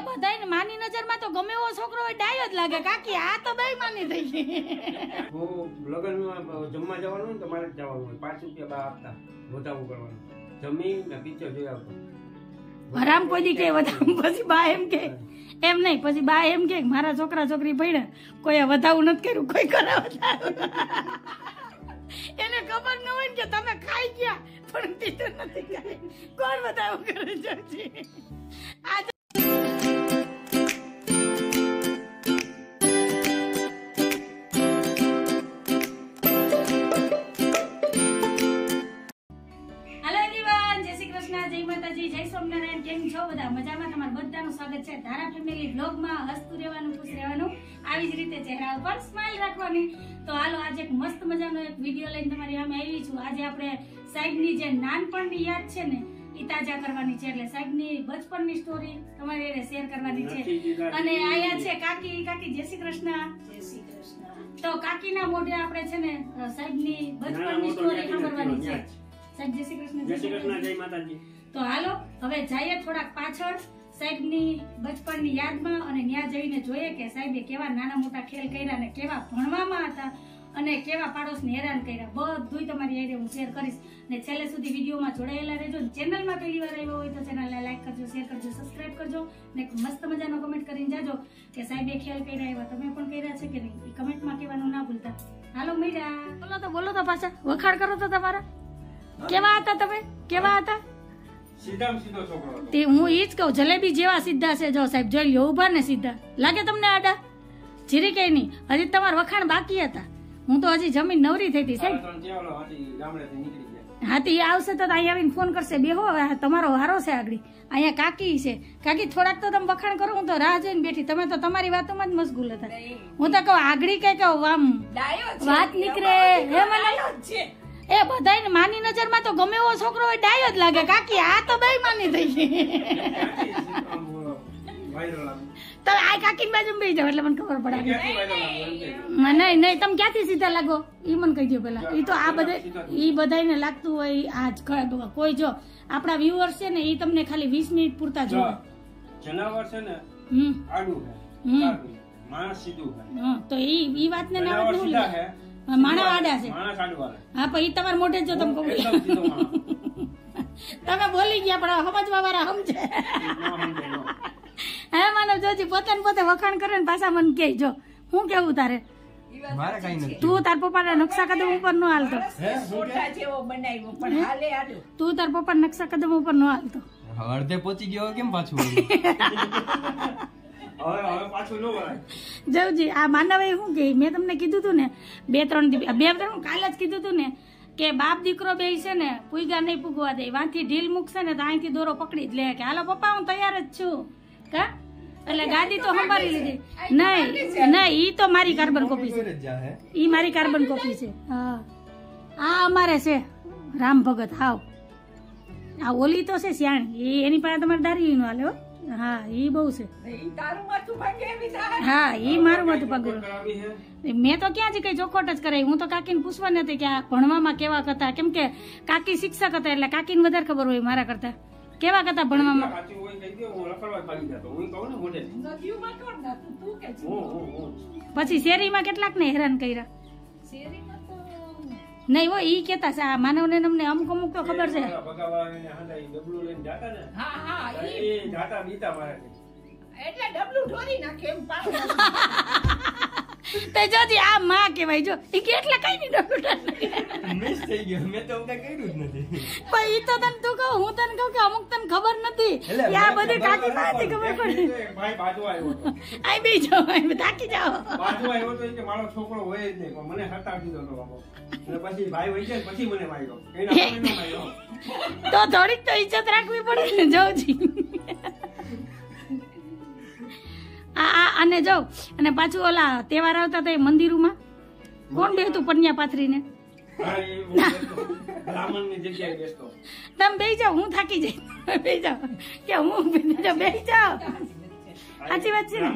બધાને માની નજરમાં તો ગમે એવો છોકરો હોય ડાયો જ લાગે કાકી આ તો બે માની થઈ ગઈ હું લગનમાં જમવા જવાનું ને તો મારે જ જવાનું હોય 5 રૂપિયા બા આપતા વધાવું કરવાનું જમીન ને પિક્ચર જોઈ આવતો આરામ કોઈ દી કે વધાવું પછી બા એમ કે એમ નહીં પછી બા એમ કે મારા છોકરા છોકરી ભણ્યા કોઈ વધાવું નથી કર્યું કોઈ કરાવ એને ખબર ન હોય કે તમે ખાઈ ગયા પણ ટીચર નથી ખાઈ કોણ વધાવું કરે છે આજે કેમ છો બધા મજામાં તમારું બધાનું સ્વાગત છે ધારા ફેમિલી બ્લોગમાં હસતું રહેવાનું ખુશ રહેવાનું આવી જ રીતે ચહેરા ઉપર સ્માઈલ રાખવાની તો હાલો આજે એક મસ્ત મજાનો એક વિડિયો લઈને તમારી સામે આવી છું આજે આપણે સાહેબની જે નાનપણની યાદ છે ને એ તાજા કરવાની છે એટલે સાહેબની બચપનની સ્ટોરી તમારી સાથે શેર કરવાની છે અને આયા છે કાકી જય શ્રી કૃષ્ણ તો કાકીના મોઢે આપણે છે ને સાહેબની બચપનની સ્ટોરી સાંભળવાની છે સાહેબ જય શ્રી કૃષ્ણ જય માતાજી તો હાલો હવે જઈએ થોડાક પાછળ સાહેબની બચપનની યાદમાં અને ત્યાં જઈને જોઈએ કે સાહેબે કેવા નાના મોટા ખેલ કર્યા ને કેવા ભણવામાં હતા અને કેવા પાડોશને હેરાન કર્યા બધુંય તમારી હારે હું શેર કરીશ ને છેલ્લે સુધી વિડીયોમાં જોડાયેલા રહેજો ચેનલમાં પહેલી વાર આવ્યો હોય તો ચેનલને લાઈક કરજો શેર કરજો સબસ્ક્રાઇબ કરજો ને મસ્ત મજાનો કમેન્ટ કરીને જાજો કે સાહેબે ખેલ કર્યા એવા તમે પણ કર્યા છે કે નહીં એ કમેન્ટમાં કહેવાનું ના ભૂલતા હાલો મીરા બોલો તો પાછા વખાણ કરો તો તમારા કેવા હતા તમે કેવા હતા સીધો છોકરો હતો તે હું ઈ જ કહું જલેબી જેવા સીધા છે જો સાહેબ જોઈ લ્યો ઉભા ને સીધા લાગે તમને આડા જીરી કઈ નહીં હજી તમારા વખાણ બાકી હતા હું તો હજી જમીન નવરી થઈ હતી સાહેબ હાથી આવશે તો અહીંયા આવીને ફોન કરશે બેહો તમારો વારો છે આગળ અહીંયા કાકી છે કાકી થોડાક તો તમે વખાણ કરો હું તો રાહ જોઈને બેઠી તમે તો તમારી વાતોમાં જ મશગુલ હતા હું તો કહું આગળ કઈ કહું આમ વાત નીકળે હે મને એ બધાને માની નજરમાં તો ગમે એવો છોકરો હોય ડાયો જ લાગે કાકી આ તો બે માની થઈ ગઈ તો આ કાકી બાજુ બેસી જાવ એટલે મને ખબર પડે નહીં તમે ક્યાંથી સીધા લાગો ઈ મને કહી દો પેલા ઈ તો આ બધાને લાગતું હોય આજ કોઈ જો આપણા વ્યુઅર્સ છે ને ઈ તમને ખાલી 20 મિનિટ પૂરતા જોવે જનાવર છે ને આડું છે માણસ સીધું છે તો ઈ વાતને ના વાત ન લે માણા આડા છે હા પણ ઈ તમારા મોઢે જો તમે કહું તમે બોલી ગયા પણ સમજવા વાળા સમજે હે માનવ જોજી પોતાને પોતે વખાણ કરે ને પાછા મને કે જો હું કેવું તારે તું તાર પપ્પાના નકશા કદમ ઉપર નો હાલતો તું તાર પપ્પા નકશા કદમ ઉપર નો હાલતો અડધે પહોંચી ગયો કેમ પાછું જવજી આ માનવ શું કે મેં તમને કીધું તું ને બે ત્રણ કાલે જ કીધું તું ને કે બાપ દીકરો બે છે ને પૂગા નહીં પૂગવા દે વાંથી ઢીલ મૂકશે ને તો અહીંથી દોરો પકડી જ લે કે હાલો પપ્પા હું તૈયાર જ છું કા એટલે ગાડી તો સંભાળી લીધી નહીં ઈ તો મારી કાર્બન કોપી છે ઈ મારી કાર્બન કોપી છે હા આ અમારે છે રામ ભગત હાવ આ ઓલી તો છે સિયાણી એની પાસે તમારે દારી નો હાલે હા ઈ બહુ છે હા ઈ મારું માથું પગડું મેં તો ક્યાં જ કઈ ચોખોટ જ કરાવી હું તો કાકીને પૂછવા નથી કે આ ભણવામાં કેવા હતા કેમ કે કાકી શિક્ષક હતા એટલે કાકીને વધારે ખબર હોય મારા કરતા કેવા કરતા ભણવામાં પછી શેરીમાં કેટલાક ને હેરાન કર્યા નહીં હો ઈ કેતા છે આ માનવ ને અમને અમુક અમુક તો ખબર છે તે જોજી આ માં કેવાય જો ઈ કેટલા કઈ ની ડબલું મિસ થઈ ગયો મેં તો કઈ કર્યું જ નથી પણ ઈ તો તને તું કહું હું તને કહું કે અમુક તને ખબર નથી કે આ બધી કાકી પાસેથી ખબર પડી ભાઈ બાજુ આવ્યો આઈ બે જાઓ આઈ તાકી જાઓ બાજુ આવ્યો તો કે મારો છોકરો હોય જ નહીં મને હટાવી દીધો તો બાપો અને પછી ભાઈ વઈ જાય પછી મને માર્યો એના મને ન માર્યો તો થોડીક તો ઇજ્જત રાખવી પડે જોજી અને જો અને પાછું ઓલા તહેવાર આવતા હતા મંદિરોમાં કોણ બેસતું પન્યા પાથરીને તમે બેસી જાઓ હું થાકી જઈ બેસી જાઓ કે હું બેસી જાઓ સાચી વાત છે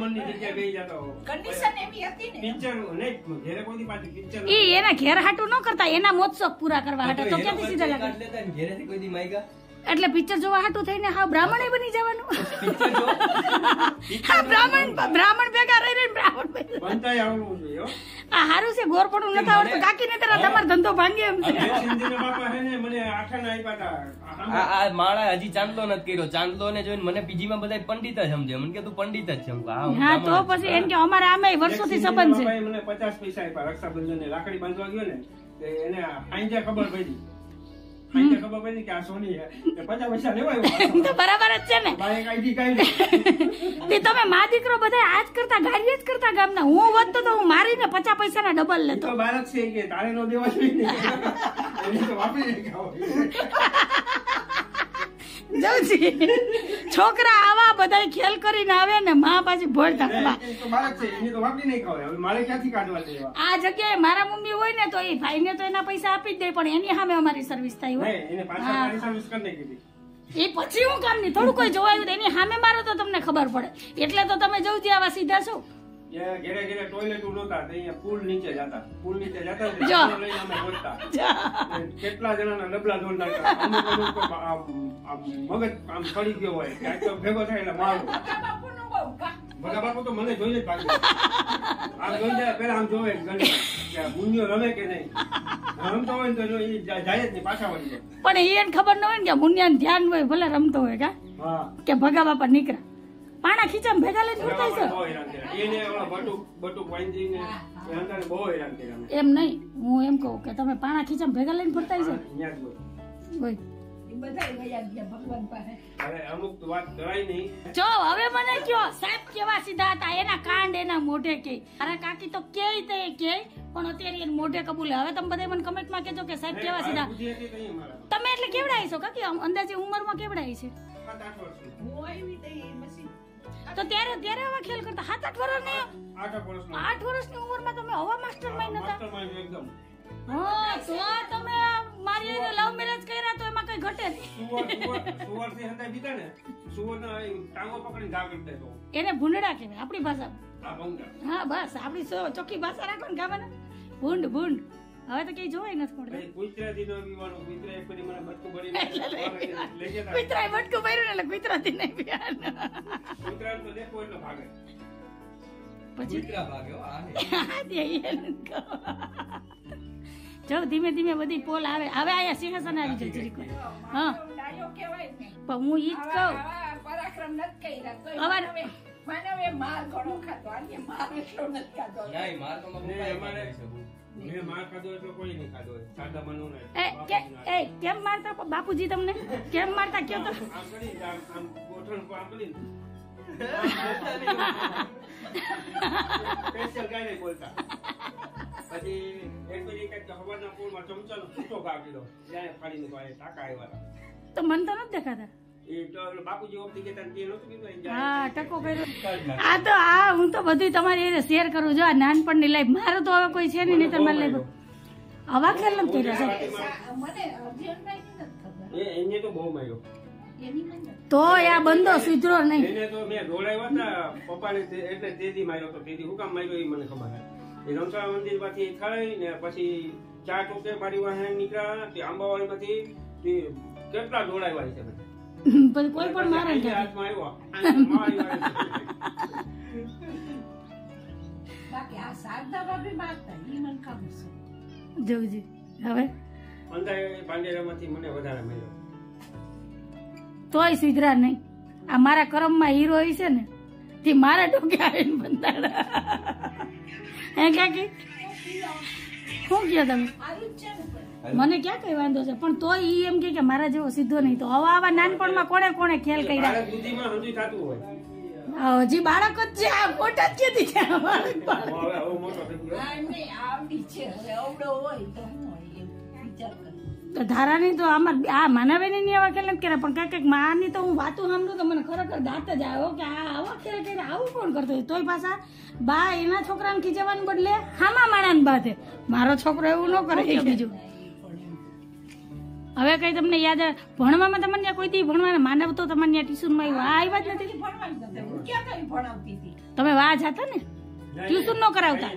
ને એના ઘેર હાટું ન કરતા એના મોત્સવ પૂરા કરવા હાટું તો ક્યાંથી સીધા લાગે એટલે પિક્ચર જોવા હાટું થઈને હા બ્રાહ્મણે બની જવાનું આ બ્રાહ્મણ ભેગા રહી બ્રાહ્મણ ભેગા બનતાય આવડવું જોઈએ હો. આ હારું છે ગોરપણું નથી આવડતું કાકી ને તારા તમારો ધંધો ભાંગે એમ છે સિંધીના બાપા હે ને મને આખાના આપ્યા હતા. આ માળા હજી ચાંદલો નથી કર્યો. ચાંદલો ને જોઈને મને પીજી માં બધા પંડિત જ સમજે. મને કે તું પંડિત જ છે. હું કહું, હું હા તો બ્રાહ્મણ જ પછી એમ કે અમારે આમે વર્ષોથી સંબંધ છે. બાપાએ મને 50 પૈસા આપ્યા રક્ષાબંધન ને રાખડી બાંધવા ગયો ને તે એને આંજે ખબર પડી કે આ સોની છે તે 50 પૈસા લેવાયો તો બરાબર જ છે ને બાઈક આઈડી કાઢી તે તમે મા દીકરો બધા આજ કરતા ગાડી જ કરતા ગામના. હું વધતો તો હું મારીને 50 પૈસાના ડબલ લેતો. તો બાળક છે કે તારે નો દેવા જોઈએ ને એને તો વાપરી ખાવ. જવજી છોકરા આવા બધા ખેલ કરીને આવે ને માં પાછી ભોળતા એ તો બાળક છે એને તો વાપરી નહીં ખાવ. હવે મારે ક્યાંથી કાઢવા લેવા? આ જગ્યાએ મારા મમ્મી હોય ને તો એ ભાઈને તો એના પૈસા આપી જ દે પણ એની સામે અમારી સર્વિસ થાય હોય નહીં એને પાછા મારી સર્વિસ કરી કીધી. એ પછી હું કામ નહીં થોડું કોઈ જોવાયું તો એની સામે મારો તો તમને ખબર પડે એટલે તો તમે જવજી આવા સીધા છો. ઘેરે ઘેરે ટોયલેટ નહોતા તો અહીંયા પુલ નીચે જતા જો. લઈને અમે પહોંચતા. કેટલા જણાના ડબલા ધોળ નાખતા. અમુક તો મગજ આમ પડી ગયો હોય ક્યાંક તો ભેગો થાય એટલે મારું. ભગા બાપુ તો મને જોઈને જ ભાગી આમ જોઈ જાય પેલા આમ જોવે ગણી કે મુન્યો રમે કે નહીં. રમતો હોય ને તો એ જાય જ નહીં પાછા વળી જાય. પણ એને ખબર ન હોય ને કે મુનિયાને ધ્યાન હોય ભલે રમતો હોય કા હા કે ભગા બાપા નીકળ્યા પાણા ખીચામાં ભેગા લઈને ફરતા છે. બહુ હેરાન કર્યા. એને ઓલા બટુક વાંચીને એ અંધારે બહુ હેરાન કર્યા અમે. એમ નહીં હું એમ કહું કે તમે પાણા ખીચામાં ભેગા લઈને ફરતા છે. અહીંયા જ હોય. અરે અમુક તો વાત કરાય નહીં. જો હવે મને કયો સાહેબ કેવા સીધા હતા એના કાંડ એના મોઢે કે અરે કાકી તો કે પણ અત્યારે એને મોઢે કબૂલે. હવે તમે બધા મને કમેન્ટમાં કહેજો કે સાહેબ કેવા સીધા બુદ્ધિ હતી નહીં અમારા. તમે એટલે કેવડાય છો કાકી અંદાજે ઉંમરમાં કેવડાય છે 7-8 વર્ષની. તો ત્યારે આવા ખેલ કરતા 7-8 વર્ષની 8 વર્ષનો 8 વર્ષની ઉંમરમાં તમે હવા માસ્ટર માઇન્ડ હતા. માસ્ટરમાઇન્ડ એકદમ. હા તો તમે મારી લવ મેરેજ કર્યા તો એમાં કઈ ઘટે નહીં. સુવરથી હંધાઈ દીધા ને સુવરના ટાંગો પકડીને ઘા કરી દેતો. એને ભૂંડડા કહેવાય આપણી ભાષા. આ ભંગા. હા બસ આપણી ચોખ્ખી ભાષા રાખો ને ગામમાં ભૂંડ હવે તો કઈ જોવાય નથી પડતું. ભાઈ ગુજરાતી નો પીવાનું કુતરા એક ફરી મને બટકું ભરીને લઈ જતા. કુતરાએ બટકું ભર્યું ને એટલે કુતરાથી નહીં પીવાનું. કુતરાને તો દેખો એટલે ભાગે. પછી કૂતરા ભાગે હો, આ નહીં. જો ધીમે ધીમે બધી પોલ આવે હવે આયા સિંહાસન આવી જાય જરીક વાર. હા પણ હું ઈ જ કહું પરાક્રમ નથી કર્યા અમારે માનવે માર ઘણો ખાતો આજે માર એટલો નથી ખાતો. નહીં, માર તો ને પપ્પાએ અમારે ખાધો છે. મેં માર ખાધો એટલે કોઈ નહીં ખાધો હોય. સાદા મનનું નહીં. કેમ મારતા બાપુજી તમને કેમ મારતા કયો તો આમ કરીને આમ ગોઠણ પર આમ કરીને સ્પેશિયલ ગાય નહીં બોલતા. પછી એક પછી કઈક હવાના પૂરમાં ચમચાનો છૂટો ઘા કીધો ત્યાં ફાડીને પાડે ટાંકા આવ્યા. તો મન તો નથી દેખાતા. એ તો બાપુજી ઓપતી કહેતા ને તે નહોતું કીધું એને હા ટકો કર્યો હું તો બધું તમારી એને શેર કરું જો આ નાનપણની લાઈફ મારું તો હવે કોઈ છે નહીં તો મારી લાઈફ આવા ખેલ નથી કર્યો સાહેબ. મને અર્જુનભાઈ ની નથી ખબર એને તો બહુ માર્યો. એની મને તો આ બંધો સુધરો નહીં. એને તો મેં દોડાવ્યા હતા પપ્પાને એટલે તેદી માર્યો તો તેદી હું કામ માર્યો એ મને ખબર છે. એ રમસા મંદિર માંથી થઈ ને પછી 4 ટોકે મારી વાહે નીકળ્યા તે આંબાવાડીમાંથી તે કેટલા દોડાવ્યા છે બધા. પછી કોઈ પણ મારે ને હાથમાં આવ્યો મારી વાહે. બાકી આ શારદા ભાભી મારતા ઈ મને ખબર છે. જવજી હવે અંધારે પાંડેરામાંથી મને વધારે મળ્યો. તોય સુધરા નહીં. આ મારા કર્મમાં હીરો છે ને તે મારા ડોકે આવીને બંધાડા. હે કાકી શું કહો તમે? આવું જ છે ને પણ. મને ક્યાં કઈ વાંધો છે પણ તોય ઈ એમ કે મારા જેવો સીધો નહીં. તો હવે આવા નાનપણમાં કોણે ખેલ કર્યા? બાળક બુદ્ધિમાં સમજી થતું હોય. હજી બાળક જ છે આ મોટા જ કેતી છે આ બાળક. હવે મોટો થઈ ગયો. આ એમને આવડી છે હવે અવડો હોય તો શું હોય એમ વિચાર કરે. તો ધારાની તો આમાં આ માનવેની ની આવા ખેલ નથી કર્યા પણ કઈક માની તો હું વાતું સાંભળું તો મને ખરેખર દાંત જ આવ્યો કે આ આવા ખેલ કર્યા આવું કોણ કરતો હોય. તોય પાછા બા એના છોકરાને ખીચવાનું બદલે હામા માણાને બાધે. મારો છોકરો એવું ન કરે કે બીજું. હવે કઈ તમને યાદ આવે ભણવામાં તમને ત્યાં કોઈ દી ભણવાના માનવ તો તમને ત્યાં ટ્યુશનમાં આવ્યા જ નથી. ભણવાનું નથી. હું ક્યાં કઈ ભણાવતી હતી તમે વાહ જાતા ને ટ્યુશન ન કરાવતા.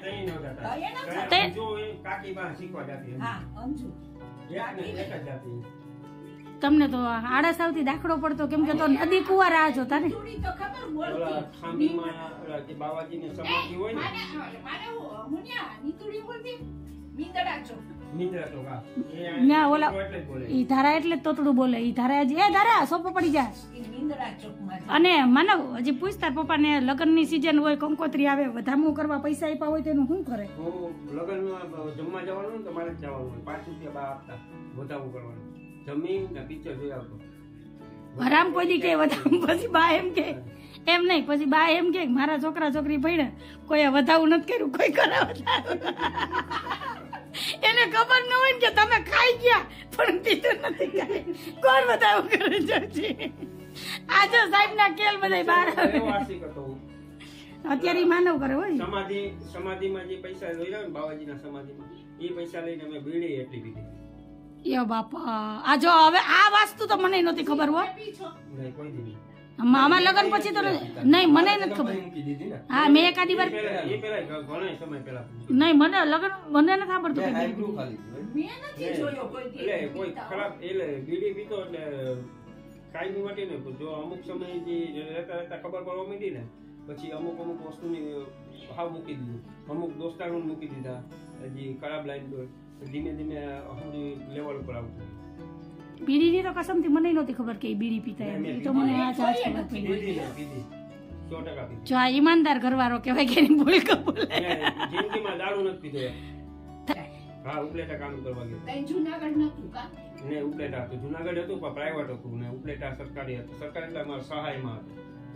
જો એ કાકી પાસે શીખવા જતી. હા અંજુ એક જ જાતી. તમને તો આળસ આવતી દાખલો પડતો, કેમ કે તો નદી કુવા રાહ જોતા ને. થોડી તો ખબર બોલતી. ઓલા ખાંભીમાં ઓલા જે બાવાજીની સમાધિ હોય ને, મારે મુનિયા નીતુડી બોલતી મીંદડા ચોક. નિદ્રા તો હા, ન્યા ઓલા એટલે જ બોલે. ઈ ધારા એટલે જ તોતડું બોલે. ઈ ધારા હજી, એ ધારા સોપો પડી જાય. ઈ મીંદડા ચોકમાં છે. અને માનવ હજી પૂછતા પપ્પાને લગ્નની સીઝન હોય, કંકોત્રી આવે, વધામણું કરવા પૈસા આપ્યા હોય તેનું શું કરે? હું લગ્નમાં જમવા જવાનું ને તો મારે જ જવાનું હોય. 5 રૂપિયા બા આપતા વધાવું કરવાનું. જમીન ને પિક્ચર જોઈ આવતો. હરામ કોઈ દી કે વધાવું, પછી બા એમ કે એમ નહીં, પછી બા એમ કે મારા છોકરા છોકરી ભણ્યા, કોઈ વધાવું નથી કર્યું, કોઈ કરાવે. એને ખબર ન હોય કે તમે ખાઈ ગયા પણ પીધું નથી કાંઈ. કોણ વધાવું કરે છે? આજે સાહેબ ના કેલ બધા બહાર આવે. એવો આશિક હતો હું. અત્યારે ઈ માનવ કરે હોય. સમાધિમાં જે પૈસા લઈ ને બાવાજીના સમાધિમાં, એ પૈસા લઈને અમે બીડી એટલી પીધી. એ બાપા, આ જો હવે આ વસ્તુ તો મને નહોતી ખબર હોય. નહીં, કોઈ દી નહીં. અમારા લગ્ન પછી તો નહીં, મને નથી ખબર. મૂકી દીધી ને હા, મેં એકાદી વાર એ પેલા ઘણા સમય પેલા નહીં, મને લગ્ન મને નથી ખબરતું કે આઈબ્રો ખાલી મેં નથી જોયો કોઈ દી. એટલે કોઈ ખરાબ એટલે બીડી પીતો એટલે કાયમી માટે ને જો અમુક સમય જે રહેતા રહેતા ખબર પડવા માંડી ને પછી અમુક વસ્તુની ભાવ મૂકી દીધું, અમુક દોસ્તારોને મૂકી દીધા, હજી ખરાબ લાઈન તો ધીમે ધીમે લેવલ ઉપર આવતું. બીડીની તો કસમથી મને નહોતી ખબર કે ઈ બીડી પીતા એમ. ઈ તો મને આજ ખબર પડી. પીધી 100% પીધી. જો આ ઈમાનદાર ઘરવાળો કહેવાય કે એની ભૂલ કબૂલ. એટલે જિંદગીમાં દારૂ નથી પીધો યાર. હા, ઉપલેટા કામ કરવા ગયો તઈ જુનાગઢ નતું કા? ને ઉપલેટા હતું, જુનાગઢ હતું પણ પ્રાઇવેટ હતું ને ઉપલેટા સરકારી હતું. સરકાર એટલે અમારા સહાયમાં હતું.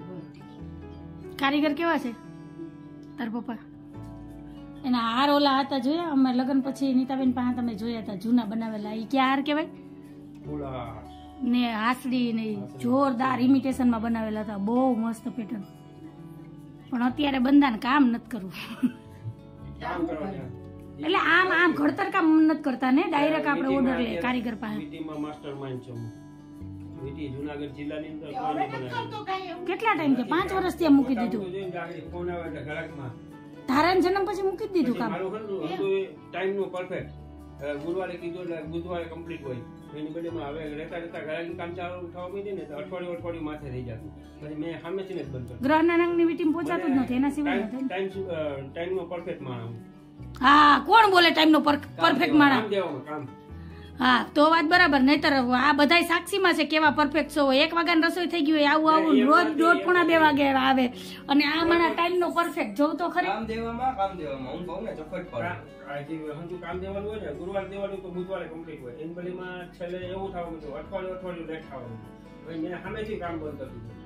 કારીગર કેવા છે તાર પપ્પા? એના હાર ઓલા હતા જોયા અમે લગ્ન પછી નીતાબેન પાસે તમે જોયા હતા જૂના બનાવેલા. ઈ ક્યાં હાર કહેવાય? ફૂલા ને હાસડી ને જોરદાર ઇમિટેશન માં બનાવેલા હતા, બહુ મસ્ત પેટર્ન. પણ અત્યારે બંધાને કામ નથી કરવું. કામ કરવા ગયા. એટલે આમ ઘડતર કામ નથી કરતા ને, ડાયરેક્ટ આપણે ઓર્ડર લે કારીગર પાસે. વીટીમાં માસ્ટર માઇન્ડ છું હું. વીટી જુનાગઢ જિલ્લાની અંદર હવે નથી કરતો કાંઈ એવું. કેટલા ટાઈમ થી? 5 વર્ષ ત્યાં મૂકી દીધું. ફોન આવે એટલે ઘરાકમાં ધારાન જન્મ પછી મૂકી જ દીધું કામ. મારું હતું ટાઈમનું પરફેક્ટ. ગુરુવારે કીધું એટલે બુધવારે કમ્પ્લીટ હોય. એની બદલેમાં હવે રહેતા રહેતા ઘરાકી કામ ચાલુ થવા માંડી ને તો અઠવાડિયું માથે થઈ જતું. પછી મેં સામેથી જ બંધ કર્યું. ગ્રહના નંગની વીટીમાં પહોંચાતું જ નથી, એના સિવાય નથી. ટાઈમનો પરફેક્ટ માણસ. હા, કોણ બોલે ટાઈમનો પરફેક્ટ માણસ? કામ દેવામાં કામ. હા, તો વાત બરાબર. નહીતર આ બધાય સાક્ષીમાં છે કેવા પરફેક્ટ છો. 1 વાગ્યાની રસોઈ થઈ ગઈ હોય, આવું રોજ 1:30-2 વાગે આવે અને આ મારા ટાઈમનો પરફેક્ટ જોવ તો ખરી. કામ દેવામાં હું કહું ને ચોખટ પડે. કામ દેવાનું હોય ને ગુરુવારે દેવાનું તો બુધવારે કમ્પ્લીટ હોય. એની બદલીમાં છેલ્લે એવું થવા માંડ્યું અઠવાડિયું લેટ થવાનું. હવે મેં સામેથી કામ બંધ કરી દીધું.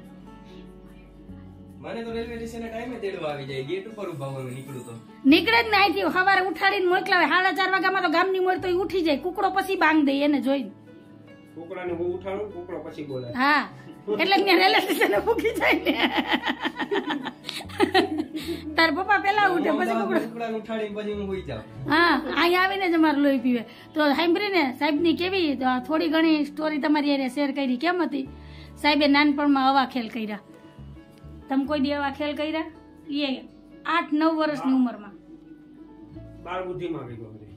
મને તો રેલવે સ્ટેશને ટાઈમે તેડવા આવી જાય, ગેટ ઉપર ઉભા હોય નીકળું તો નીકળે જ નહીં થયું. સવારે ઉઠાડીને મોકલાવે 4:30 વાગ્યામાં તો ગામની મોર તો ઈ ઉઠી જાય. કુકડો પછી બાંગ દે એને જોઈને. કુકડાને હું ઉઠાડું, કુકડો પછી બોલે. હા, એટલે ત્યાં રેલવે સ્ટેશને મૂકી જાય ને. તાર પપ્પા પેલા ઉઠે પછી કુકડો. કુકડાને ઉઠાડીને પછી હું હોઈ જાઉં. હા, અહીંયા આવીને જ અમારું લોહી પીવે. તો સાંભળીને સાહેબની કેવી થોડી ઘણી સ્ટોરી તમારી હારે શેર કરી. કેમ હતી? સાહેબે નાનપણમાં આવા ખેલ કર્યા. તમે કોઈ દી આવા ખેલ કર્યા? એ 8-9 વર્ષની ઉંમરમાં. બાળ બુદ્ધિમાં ગઈ બધી.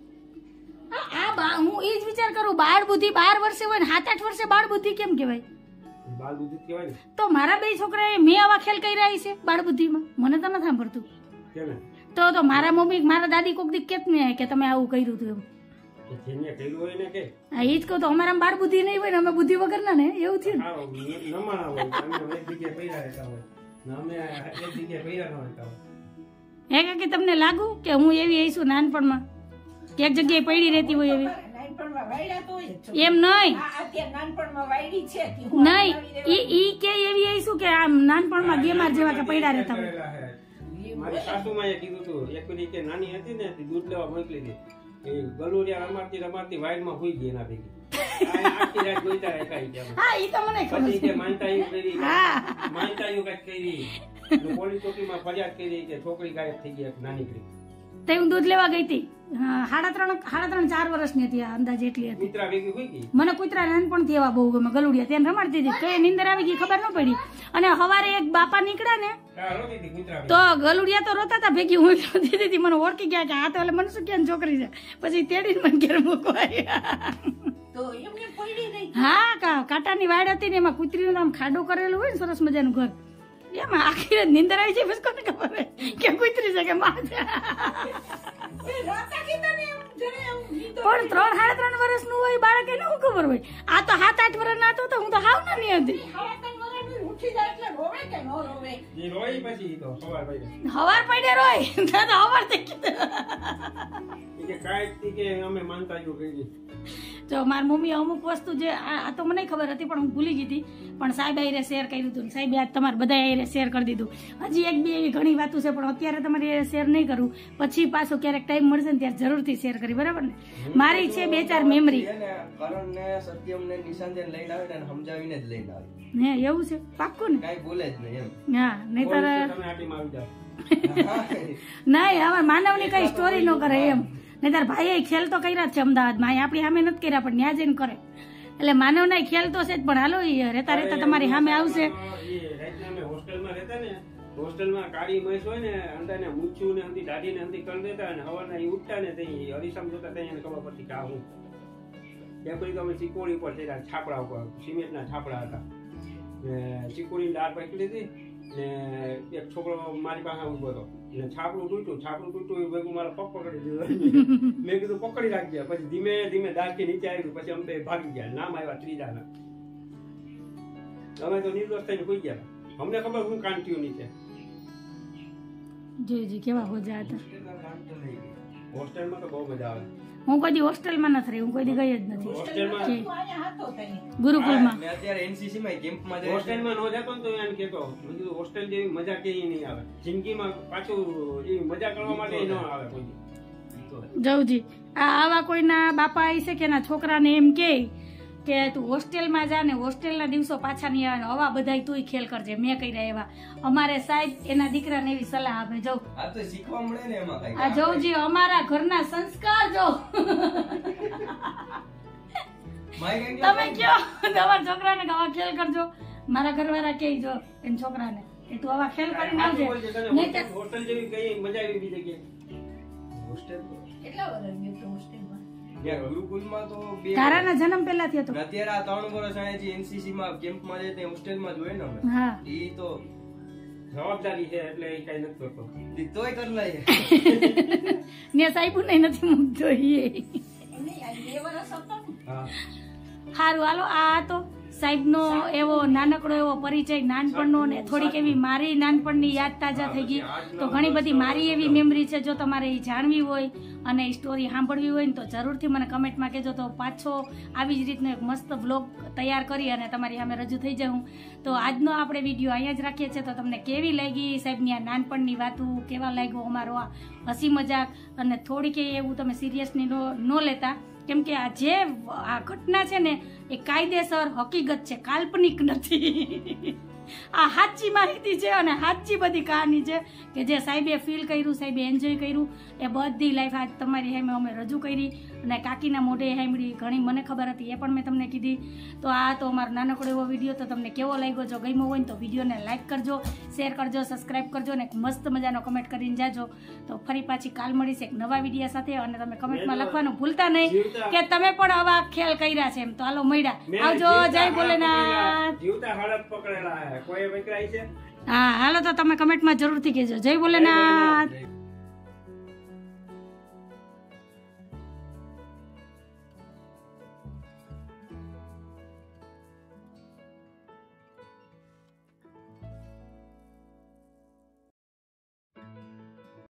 હું એ જ વિચાર કરું, બાળ બુદ્ધિ 12 વર્ષે હોય ને 7-8 વર્ષે બાળ બુદ્ધિ કેમ કહેવાય? બાળ બુદ્ધિ કહેવાય ને. તો મારા 2 છોકરાએ મેં આવા ખેલ કર્યા છે બાળ બુદ્ધિમાં. મને તો નથી સાંભળતું. કેમ? તો મારા મમ્મી મારા દાદી કોક દી કેત ને કે તમે આવું કર્યું હતું એમ. જેને કર્યું હોય ને કે હા, એ જ કહું તો અમારા બાળ બુદ્ધિ નહીં હોય ને અમે બુદ્ધિ વગરના ને એવું થયું ને. નમાણા હોય અમે એક જગ્યાએ પૈડા રહેતા હોય ને અમે એક જગ્યાએ પૈડા ન રહેતા હોય. હે કાકી, તમને લાગુ કે હું એવી આવીશું નાનપણમાં કે એક જગ્યાએ પડી રહેતી હોય એવી? નાનપણમાં વાયડા તો હોય જ છો. એમ નહીં, આ અત્યારે નાનપણમાં વાયડી છે કે હું નહીં, આવી ઈ કે એવી આવીશું કે આમ નાનપણમાં ગેમાર જેવા કે પડ્યા રહેતા હોય. મારી સાસુમાએ કીધું હતું એક વખત કે નાની હતી ને તે દૂધ લેવા મોકલી હતી. એ ગલુડિયા રમાડતી વાઈડમાં હુઈ ગઈ એના ભેગી. આખી રાત જોઈતા રહ્યા ગયા. હા, ઈ તો મને ખબર પછી છે. કે માનતાયું કરી, હા. માનતાયું કઈક કરી. પોલીસ ચોકીમાં ફરિયાદ કરી કે છોકરી ગાયબ થઈ ગઈ નાની કરી. તે હું દૂધ લેવા ગઈ હતી. 3.5-4 વર્ષની હતી, અંદાજે એટલી હતી. કૂતરા ભેગી હુઈ ગઈ. મને કૂતરા નાનપણથી એવા બહુ ગમે, ગલુડિયા તેને રમાડતી હતી. તો એ નીંદર આવી ગઈ ખબર ન પડી. અને સવારે એક બાપા નીકળ્યા ને રોતી હતી કૂતરા ભેગી. તો ગલુડિયા તો રોતા હતા ભેગી, હું રોતી હતી. મને ઓળખી ગયા કે આ તો એટલે મનસુખિયાની છોકરી છે. પછી તેડીને મને ઘેર મૂકવા આવ્યા. તો એમને પડી રહી. હા કાંટાની વાડ હતી ને એમાં કૂતરીનું આમ ખાડો કરેલું હોય ને સરસ મજાનું ઘર, એમાં આખી રાત નીંદર આવી જાય. બસ કોને ખબર હોય કે કૂતરી છે કે માં છે. એ રાતા કીધા ને એમ જરે એમ લીધો. પણ 3-3.5 વર્ષનું હોય બાળક, એને શું ખબર હોય? આ તો 7-8 વર્ષના હતો તો હું તો હાવ નાની હતી. ખાવા તન વરાનું ઉઠી જાય એટલે રોવે કે ન રોવે. ઈ રોઈ પછી ઈ તો સવાર પડી. હવાર પડે રોય તો હવાર થઈ ગયું. ઈ કે કાંઈક કે અમે માનતા જો કરી. જો મારી મમ્મી અમુક વસ્તુ જે આ તો મને ખબર હતી પણ હું ભૂલી ગઈ હતી, પણ સાહેબ આઈને શેર કર્યું હતું. સાહેબ આજ તમારે બધા આઈને શેર કરી દીધું. હજી એક બે એવી ઘણી વાતો છે પણ અત્યારે તમારે શેર નહીં કરું, પછી પાછો ક્યારેક ટાઈમ મળશે ને ત્યારે જરૂરથી શેર કરી, બરાબર ને? મારી છે 2-4 મેમરી. કરણ ને સત્યમ ને નિશાંત લઈને આવે ને સમજાવીને જ લઈને આવે. હે એવું છે? પાક્કું ને? કાઈ બોલે જ નહીં એમ. હા નહીતર તમે આટીમાં આવી જાઓ. નહીં હવે માનવની કઈ સ્ટોરી ન કરે એમ. નહીતર ભાઈએ ખેલ તો કર્યા જ છે અમદાવાદમાં, અહીં આપણી સામે નથી કર્યા પણ ત્યાં જઈને કરે. એટલે માનવના ખેલ તો છે જ, પણ હાલો ઈ રહેતા રહેતા તમારી સામે આવશે. ઈ રાતના અમે હોસ્ટેલમાં રહેતા ને, હોસ્ટેલમાં કાળી મહેસ હોય ને, અંદાને મૂછું ને અંદી દાઢી ને અંદી કરી દેતા અને હવારના ઈ ઉઠતા ને તઈ હરીસામ જોતા તઈ એને ખબર પડતી કે આ હું. ત્યાં પછી તો અમે ચીકોડી ઉપર થયા, છાપડા ઉપર, સિમેન્ટના છાપડા હતા. ચીકોડી દાળ પાકી લીધી ને એક છોકરો મારી પાસે ઉભો હતો ને છાપડું તૂટ્યું એ ભેગું મારા પગ પકડી દીધું. મેં કીધું પકડી રાખજે. પછી ધીમે ધીમે દાળથી નીચે આવ્યું, પછી અમે ભાગી ગયા. નામ આવ્યા ત્રીજાના. અમે તો નિર્દોષ થઈને સુઈ ગયા. અમને ખબર હું કાંટ્યું નીચે. જોઈજી કેવા હોજા હતા. હોસ્ટેલમાં તો બહુ મજા આવે. હું કોઈ દી હોસ્ટેલમાં નથી રહી, હું કોઈ દી ગઈ જ નથી. હોસ્ટેલમાં તું અહીંયા હતો તઈ. ગુરુકુળમાં મેં અત્યારે એનસીસી માં કેમ્પમાં જાય છે. હોસ્ટેલમાં નો જતો ને તો એમ કેતો, મેં કીધું હોસ્ટેલ જેવી મજા ક્યાંય નહીં આવે. જિંદગીમાં પાછું એ મજા કરવા માટે ન આવે કોઈ. જવજી આવા કોઈના બાપા આવી છે કે એના છોકરાને એમ કે તું હોસ્ટેલમાં જા ને હોસ્ટેલના દિવસો પાછા નહીં આવે, હવા બધાય તુંય ખેલ કરજે. મેં કર્યા એવા. અમારે સાહેબ એના દીકરાને એવી સલાહ આપે. જો આ તો શીખવા મળે ને એમાં કઈ. આ જવજી અમારા ઘરના સંસ્કાર જો તમે કયો તમારા છોકરાને આવા ખેલ કરજો. મારા ઘરવાળા કે જો એના છોકરાને કે તું આવા ખેલ કરીને આવજે. નહીં હોસ્ટેલ જેવી કઈ મજા આવી બીજી જગ્યાએ. હોસ્ટેલ તો કેટલા વર્ષ ગયો તો હોસ્ટેલમાં? ત્યાં ગુરુકુલમાં તો 2 તારાના જન્મ પહેલાથી હતો. અત્યારે આ 3 વર્ષ અહીંયા એનસીસી માં કેમ્પમાં જાય તે હોસ્ટેલમાં જ હોય ને અમે. હા ઈ તો જવાબદારી છે એટલે એ કઈ નથી કરતો. તોય કર લઈએ. ને સાહેબ નથી મૂકતો એ. એમને આ 2 વર્ષ હતો ને. હા. સારું હાલો આ તો સાહેબનો એવો નાનકડો એવો પરિચય નાનપણનો, ને થોડીક એવી મારી નાનપણની યાદ તાજા થઈ ગઈ. તો ઘણી બધી મારી એવી મેમરી છે, જો તમારે એ જાણવી હોય અને એ સ્ટોરી સાંભળવી હોય ને તો જરૂરથી મને કમેન્ટમાં કહેજો. તો પાછો આવી જ રીતનો એક મસ્ત વ્લોગ તૈયાર કરી અને તમારી સામે રજૂ થઈ જાઉં. તો આજનો આપણે વિડીયો અહીંયા જ રાખીએ છીએ. તો તમને કેવી લાગી સાહેબની આ નાનપણની વાતો, કેવા લાગ્યો અમારો આ હસી મજાક, અને થોડીક એવું તમે સિરિયસલી ન લેતા, કેમ કે આ જે આ ઘટના છે ને એ કાયદેસર હકીકત છે, કાલ્પનિક નથી. આ સાચી માહિતી છે અને સાચી બધી કહાની છે કે જે સાહેબે ફીલ કર્યું, સાહેબે એન્જોય કર્યું, એ બધી લાઈફ આજ તમારી સામે અમે રજૂ કરી. અને કાકીના મોઢે સાંભળી ઘણી મને ખબર હતી, એ પણ મેં તમને કીધી. તો આ તો અમારો નાનકડો એવો વિડીયો. તો તમને કેવો લાગ્યો? જો ગમ્યો હોય ને તો વિડીયોને લાઈક કરજો, શેર કરજો, સબસ્ક્રાઈબ કરજો અને એક મસ્ત મજાનો કમેન્ટ કરીને જાજો. તો ફરી પાછી કાલ મળીશ એક નવા વિડીયો સાથે. અને તમે કમેન્ટમાં લખવાનું ભૂલતા નહીં કે તમે પણ આવા ખેલ કર્યા છે એમ. તો હાલો મળ્યા, આવજો, જય ભોલેનાથ. જીવતા હાલત પકડેલા હે કોઈ વૈકરાઈ છે. હા હાલો તો તમે કમેન્ટમાં જરૂરથી કહેજો. જય ભોલેનાથ.